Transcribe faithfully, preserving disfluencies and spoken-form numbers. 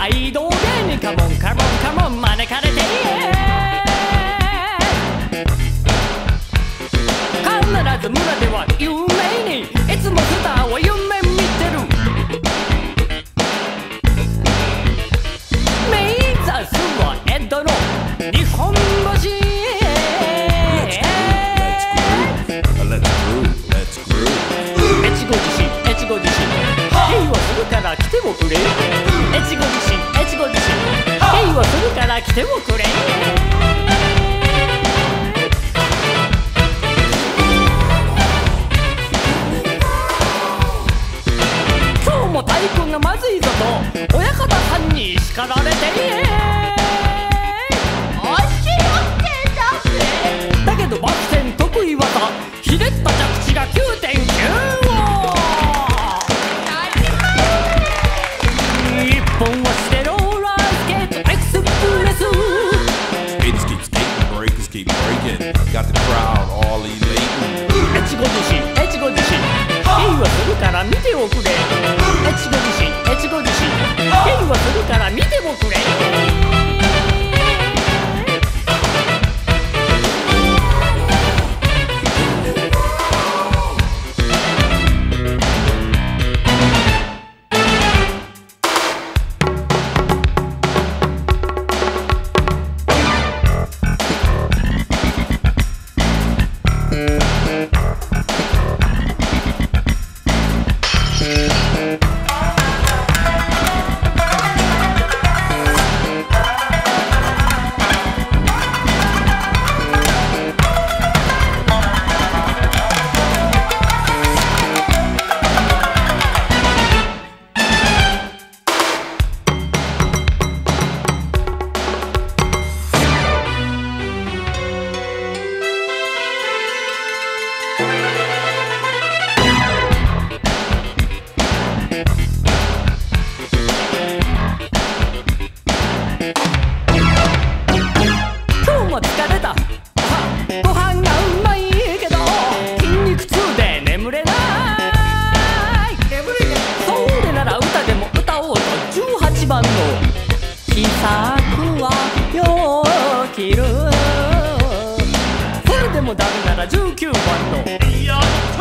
大道芸人カモンカモンカモン招かれて必ず村では有名にいつもスターを夢見てる目指すは江戸の日本橋越後地震越後地震平和するから来てもくれ越後地震越後地震平和するから来てもくれ今日も太鼓がまずいぞと親方さんに叱られておしよってだぜだけどバク転得意技ひねった着地が きゅうてんきゅう 一本足でローラースケートエクスプレス Skaters keep skating, breakers keep breaking. Got the crowd all elating. 越後地震越後地震平和するから見ておくれ越後地震越後地震平和するから見ておくれ秘策はよう切るそれでもダメならじゅうきゅうばんのやった